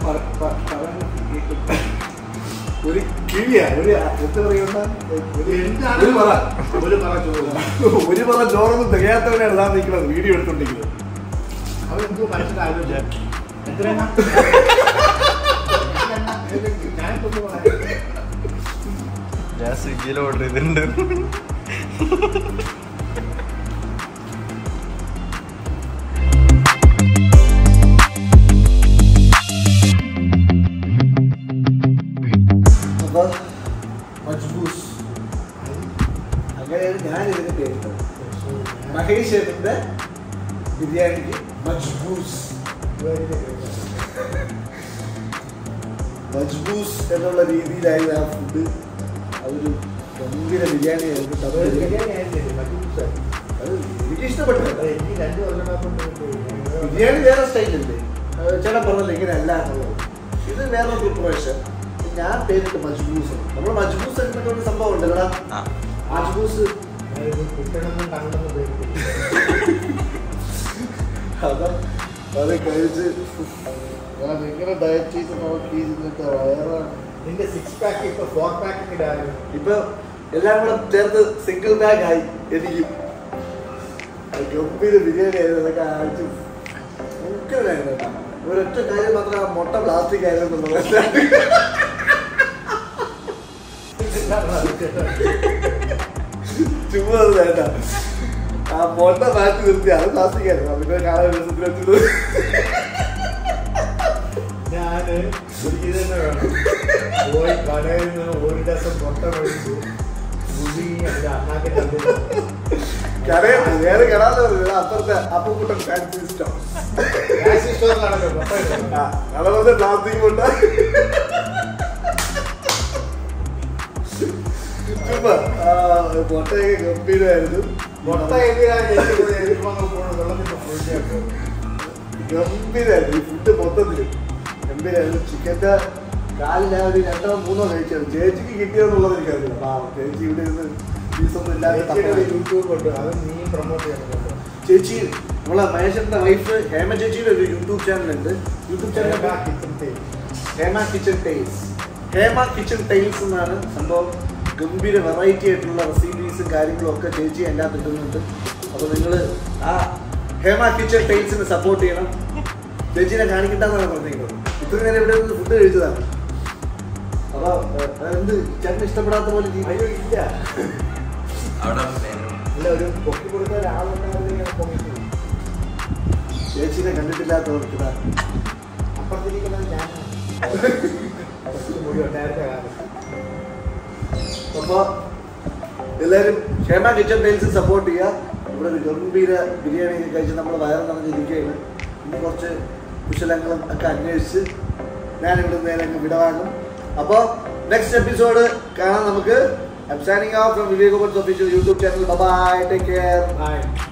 ഒരു കിഴിയ ഒരു എന്താ പറയുന്ന ഒരു പറ ഒരു പറ ചോറ് ഒരു പറ ചോറൊന്നും തികയാത്തവനാണ് ഞാൻ നിൽക്കുന്നത് വീഡിയോ എടുത്തോണ്ടിരിക്കുന്നത്. അതെന്തോ മനസ്സിൽ ആലോചിച്ച എത്രയാണ് ഞാൻ സ്വിഗ്ഗിയിൽ ഓർഡർ ചെയ്തിട്ടുണ്ട്. അങ്ങനെയാണ് ഞാൻ ഇതിന് പേരിട്ടത്. മഹേഷ് ഏട്ടൻ്റെ ബിരിയാണിക്ക് മജ്ബൂസ്. മജ്ബൂസ് എന്നുള്ള രീതിയിലായിരുന്നു ആ ഫുഡ്. അതൊരു ഗംഭീര ബിരിയാണി ആയിരുന്നു. അത് എനിക്ക് ഇഷ്ടപ്പെട്ടു. ബിരിയാണി വേറെ സ്റ്റൈലല്ലേ, ചേട്ടൻ പറഞ്ഞല്ലോ ഇങ്ങനെ അല്ല എന്നുള്ളത്. ഇത് വേറെ പ്രിപ്പറേഷൻ. ഞാൻ പേരിട്ട് മജ്ബൂസ്. നമ്മൾ മജ്ബൂസ് എന്നൊക്കെ ഒരു സംഭവം ഉണ്ടല്ലോ. മജ്ബൂസ് അതാ അത് കഴിച്ച് ഞാൻ ഇങ്ങനെ ഡയറ്റ് ചെയ്ത് നോക്കി ഇരുന്നിട്ട് വയറാണ്. നിന്റെ സിക്സ് പാക്ക് ഇപ്പൊ ഫോർ പാക്ക് ഇടാനും ഇപ്പൊ എല്ലാം കൂടെ ചേർത്ത് സിംഗിൾ ബാഗ് ആയി. എനിക്ക് ഗംഭീര ബിരിയാണി ആയിരുന്നു. അതൊക്കെ അടിച്ച് മുക്കലായിരുന്നു. ഒരൊറ്റ കാര്യം മാത്രം, ആ മുട്ട പ്ലാസ്റ്റിക് ആയിരുന്നു എന്നുള്ളത്. ചുമ്മാ വേണ്ട, ആ മുട്ട മാറ്റി നിർത്തി അത് പ്ലാസ്റ്റിക് ആയിരുന്നു. അതിന്റെ കാണാൻ രസത്തിൽ വെച്ചത് ഞാന് ഇത് തന്നെ വേണം. പോയി കടയിൽ നിന്ന് ഒരു ദിവസം മുട്ട മേടിച്ചു അണ്ണാക്കിട്ട് കടയാണ് വേറെ കടാന്ന് പറഞ്ഞത്. അപ്പുറത്തെ അപ്പൂട്ടൻ ഫാൻസി സ്റ്റോർ അളവത്തെ പ്ലാസ്റ്റിക് മുട്ട ചുമ്മാ മുട്ടയൊക്കെ ഗംഭീരമായിരുന്നു. മുട്ട ഗംഭീരമായിരുന്നു ഈ ഫുഡ് മൊത്തത്തില്. ഗംഭീരമായിരുന്നു. ചിക്കൻ്റെ കാലില്ലാതെ ഒരു രണ്ടോ മൂന്നോ കഴിച്ചത്. ചേച്ചിക്ക് കിട്ടിയെന്നുള്ളത് എനിക്കറിയില്ല. ആ ചേച്ചി ഇവിടെ ഇരുന്ന് പീസൊന്നും ഇല്ലാതെ യൂട്യൂബ് ഉണ്ട്, അത് നീ പ്രൊമോട്ട് ചെയ്യണം. ചേച്ചി നമ്മളെ മഹേശ്വരന്റെ വൈഫ് ഹേമ ചേച്ചിയുടെ ഒരു യൂട്യൂബ് ചാനലുണ്ട്. YouTube channel Hema kitchen tiles. Hema kitchen tiles എന്നാണ് സംഭവം. ഗംഭീര വെറൈറ്റി ആയിട്ടുള്ള റെസിപ്പീസും കാര്യങ്ങളും ഒക്കെ ചേച്ചി എൻ്റെ അകത്ത് ഇടുന്നുണ്ട്. അപ്പോൾ നിങ്ങൾ ആ ഹേമ കിച്ചൺ ടൈൽസിനെ സപ്പോർട്ട് ചെയ്യണം. ചേച്ചീനെ കാണിക്കണ്ടെന്നാണ് പറഞ്ഞിരിക്കുന്നത്. ഇത്രയും നേരം ഇവിടെ നിന്ന് ഫുഡ് കഴിച്ചതാണ്. അപ്പോൾ എന്ത് ചേട്ടന് ഇഷ്ടപ്പെടാത്ത പോലെ അയ്യോ ഇല്ല, അല്ല ഒരു പൊക്കി കൊടുത്ത ഒരാളുണ്ടായിരുന്നു. ചേച്ചീനെ കണ്ടിട്ടില്ലാത്തവർക്ക് അപ്പുറത്തിരിക്കുന്നത് ഞാനാണ്. അപ്പോൾ എല്ലാവരും ഹേമ കിച്ചൺ ടൈൽസ് സപ്പോർട്ട് ചെയ്യുക. ഇവിടെ ഒരു ഗംഭീര ബിരിയാണി കഴിച്ച് നമ്മൾ വയറ് നിറഞ്ഞിരിക്കുകയാണ്. ഇനി കുറച്ച് കുശലങ്ങളും ഒക്കെ അന്വേഷിച്ച് ഞാനിവിടെ നേരെ വിടവാങ്ങും. അപ്പോൾ നെക്സ്റ്റ് എപ്പിസോഡ് കാണാൻ നമുക്ക്. I'm signing off from Vivek Ober's official YouTube channel. Bye bye. Take care. Bye.